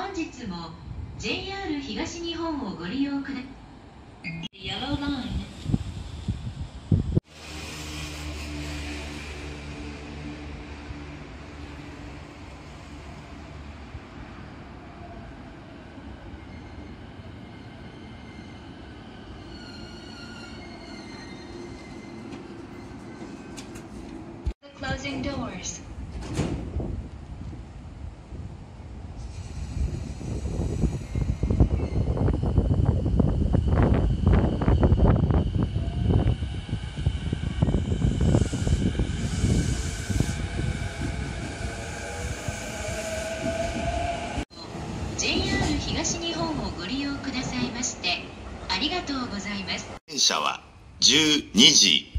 本日も JR 東日本をご利用ください。Yellow Line。Closing doors. JR 東日本をご利用くださいましてありがとうございます。 電車は12時